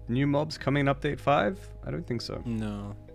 new mobs coming in update 5? I don't think so. No.